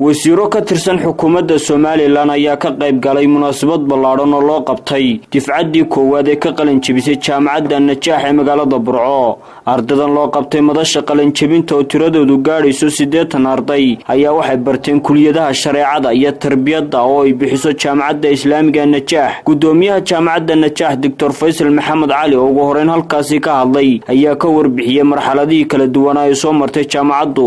wasiiro ka tirsan xukuumadda Soomaaliland ayaa ka qayb galay munaasabad ballaaran oo loo qabtay difcaddii koowaad ee ka qalin jabisay jaamacadda Najaax ee magaalada Burco. Ardadan loo qabtay madasha qalin jabinta oo tiradoodu gaadhayso 80 arday ayaa waxay barteen kulliyadaha shareecada iyo tarbiyadda oo ay bixiso jaamacadda Islaamiga Najaax. Gudoomiyaha jaamacadda Najaax Dr. Faisal Maxamed Cali oo ugu horeyn halkaasi ka hadlay ayaa ka warbixiyay marxaladii kala duwan ee soo martay jaamacaddu.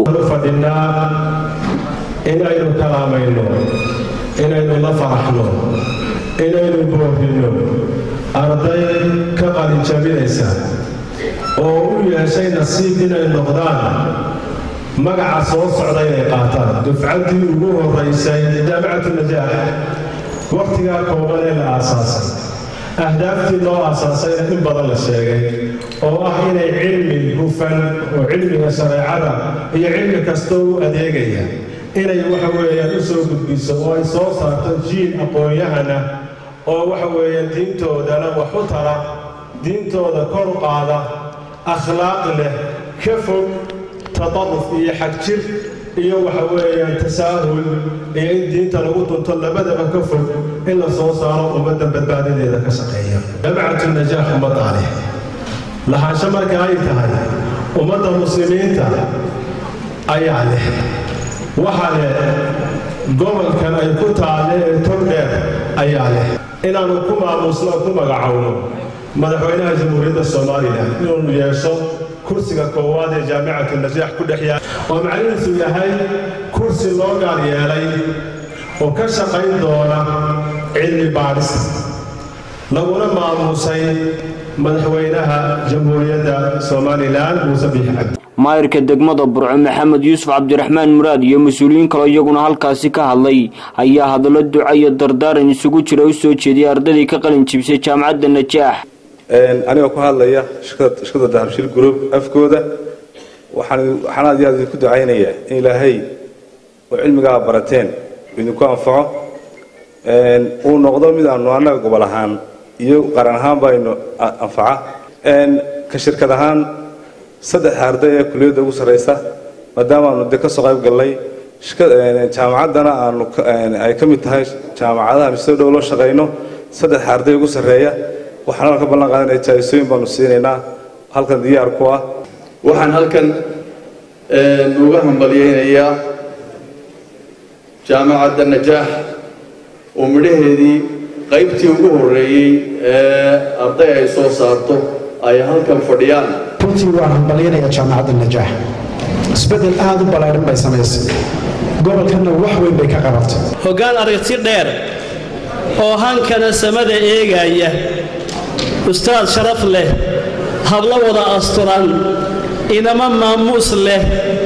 inaynu kalaamayno inaynu la faraxno inaynu boorino arday ka qalin jabinaysa oo u yeeshay nasiib inay noqdaan magaca soo socda inay qaataan dufcaddii ugu horeysay jaamacadda Najaax waqtigaa kooban ee la aasaasay ahdaaftii loo aasaasayna in badan la sheegay oo ah inay cilmi hufan oo cilmiga shareecada iyo cilmi kasta u adeegaya inay waxa weeyaan u soo gudbiso oo ay soo saarto jiil aqoon-yahana oo waxa weeyaan diintoodana wax u tara diintooda kor u qaada akhlaaq leh ka fog tadarruf iyo xagjir iyo waxa weeyaan tasaahul iyo in diinta lagu tunto labadaba ka fog in la soo saaro ummadda badbaadadeeda ka shaqeeya jaamacadda Najaax ummadda leh lahaansho marka ay tahay ummadda muslimiinta ayaa leh waxa leh gobolkan ay ku taale ee tordheer ayaa leh inaanu ku maamusno ku magacawno madaxweynaha jamhuuriyadda Soomaaliland inuu yeesho kursiga koowaad ee jaamacadda Najaax ku dhaxyaa oo macallimiintu yahay kursi loo gaar yeelay oo ka shaqayn doona cilmi baaris laguna maamusay madaxweynaha jamhuuriyadda Soomaaliland Muuse Biixi Cabdi maayirka degmada Burco Maxamed Yuusuf Cabdiraxmaan Muraad iyo mas'uuliyiin kale iyaguna halkaasi ka hadlay ayaa hadallo duco iyo dardaaran isugu jira u soo jeediyay ardadii ka qalin jabisay jaamacadda Najaax aniga ku hadlaya shirkadda Dahabshiil Group afkooda waxaan aad ku ducaynayaa in Ilaahay oo cilmiga barateen idinku anfaco uu noqdo mid aanu anaga gobol ahaan iyo qaran ahaan baynu anfaca ka shirkad ahaan saddex arday ee kulliyadda ugu sareysa maadaama aanu ka soo qayb galnay jaamacaddana ay ka mid tahay jaamacadaha si dhow loo shaqeyno saddex arday ugu sareeya waxaan ka ballan qaadanay jaayisooyin baanu siinaynaa halkan diyaar ku ah waxaan halkan uga hambaliyeynayaa jaamacadda Najaax oo midhaheedii qaybtii ugu horeeyay ee arday ay soo saarto ay halkan fadhiyaan runtii waan hambalyeynaya jaamacadda Najaax isbedel aad u ballaaran bay samaysay gobolkana wax weyn bay ka qabatay hoggaan aragti dheer oo hankana samada eegaya ustaad sharaf leh habla wada asturan inama maamuus leh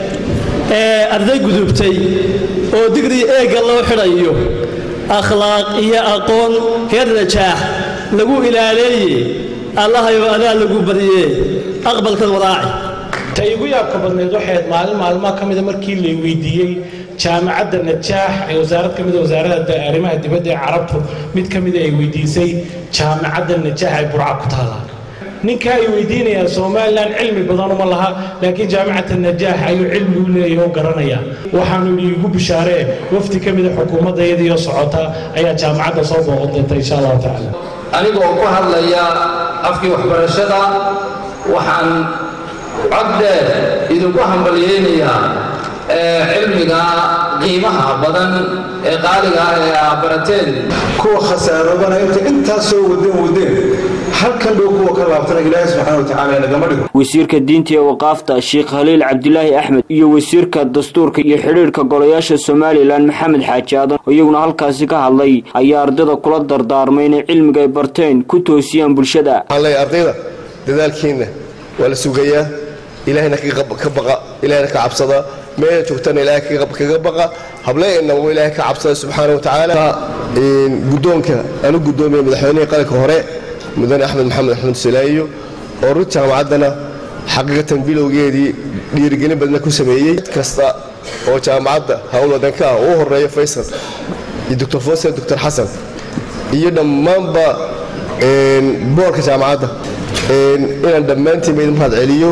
ee arday gudubtay oo digri eega loo xidhayo akhlaaq iyo aqoon heer Najaax lagu ilaaleeyay الله يبارك لكم بريه أقبل كالوراعي تيجي يا كبرنا واحد معلومة كم إذا مركي اللي ويديه جامعة النجاح وزارة كم إذا وزارة رماه الدبادة عربته ميت كم إذا يودي سي جامعة النجاح برعا كتالا نكا يودينا يا سومالان علمي بدانو مالها لكن جامعة النجاح أيو علمي ولا يوقرنيا وحنو يجوا بشارع وفتي كم إذا حكومة يدي يصعدها أي جامعة صوب وغضتها إن شاء الله تعالى. أنا بقول هذا afki waxbarashada waxaan codde idinku hambalyeynaya cilmiga qiimaha badan ee qaaliga ah ee barateen kuwa khasaaroobana inta soo wadeen halkan dhow kuwa ka laabtana Ilaahay subhanahu wa ta'ala nagama dhigo wasiirka diinta iyo waqaafta Sheekh Khaliil Cabdilaahi Axmed iyo wasiirka dastuurka iyo xiriirka golayaasha Soomaaliland Maxamed Xaaji Aadan iyaguna halkaasi ka hadlay ayaa ardada kula dardaarmay in cilmiga ay barteen ku toosiyaan bulshada allay ardayda dadaalkiina wala sugayaa Ilaahayna ka baqa Ilaahayna ka cabsada meel joogtana Ilaahay kaga baqa hableena oo Ilaahay ka cabsada subhanahu wa ta'ala gudoonka anu gudoomiye madaxweynaha qaranka hore مدن أحمد محمد سلايو ورد جامعتنا حقيقة بلوجيدي ديرجين بدنا كوسمية كستا أو جامعتنا هؤلاء دنكا أو الرئيس فيصل الدكتور فوسي الدكتور حسن يجينا مامبا بورك جامعتنا إن دمنتي من هذا عليو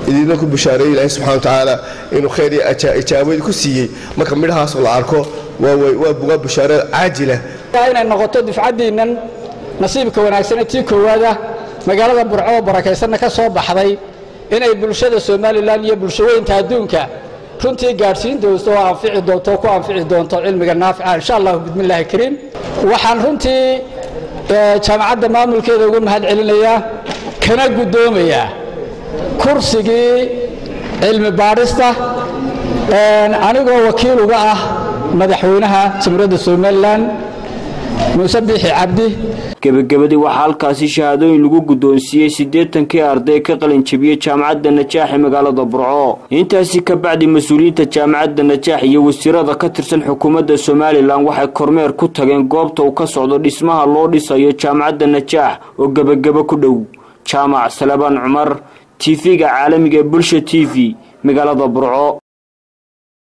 idinna ku bushaareeyay ilaahay subxaana watacaala inuu khayr iyo ijaabad ku siiyey marka midhahaas la arko waa bushaare caajila inay noqoto difcadiinan nasiibka wanaagsan tii koowaada magaalada Burco barakaysan ka soo baxday inay bulshada Soomaaliland iyo bulshooyinka adduunka runtii gaarsiin doonto oo anfici doonto ku anfici doonto cilmiga naafica insha Allah bismillaah kariim waxaan runtii jaamacadda maamulkeeda ugu mahad celinayaa kana gudoomayaa kursigii cilmi baarista anigoo wakiil uga ah madaxweynaha Jamhuuriyadda Soomaaliland Muuse Biixi Cabdi gabagabadii waxaa halkaasi shahaadooyin lagu guddoonsiiyey 80 arday ka qalin jabiyay jaamacadda Najaax ee magaalada Burco intaasi ka bacdi mas'uuliyiinta jaamacadda Najaax iyo wasiirada ka tirsan xukuumadda Soomaaliland waxay kormeer ku tageen goobta uu ka socdo dhismaha loo dhisayo jaamacadda Najaax oo gabagaba ku dhow jaamac Salabaan Cumar TV-ga caalamiga Bulsho TV magaalada Burco